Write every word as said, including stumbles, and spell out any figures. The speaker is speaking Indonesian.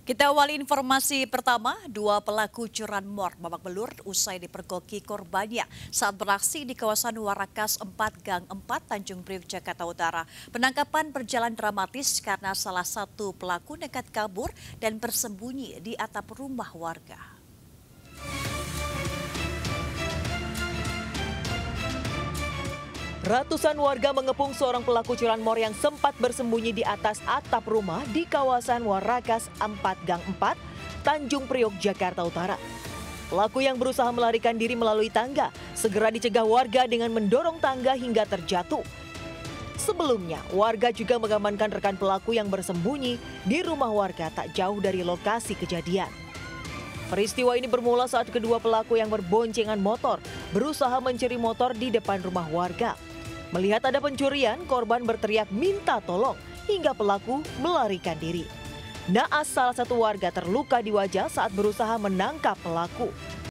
Kita awali informasi pertama, dua pelaku curanmor babak belur usai dipergoki korbannya saat beraksi di kawasan Warakas empat Gang empat Tanjung Priok, Jakarta Utara. Penangkapan berjalan dramatis karena salah satu pelaku nekat kabur dan bersembunyi di atap rumah warga. Ratusan warga mengepung seorang pelaku curanmor yang sempat bersembunyi di atas atap rumah di kawasan Warakas empat Gang empat, Tanjung Priok, Jakarta Utara. Pelaku yang berusaha melarikan diri melalui tangga segera dicegah warga dengan mendorong tangga hingga terjatuh. Sebelumnya, warga juga mengamankan rekan pelaku yang bersembunyi di rumah warga tak jauh dari lokasi kejadian. Peristiwa ini bermula saat kedua pelaku yang berboncengan motor berusaha mencuri motor di depan rumah warga. Melihat ada pencurian, korban berteriak minta tolong hingga pelaku melarikan diri. Naas, salah satu warga terluka di wajah saat berusaha menangkap pelaku.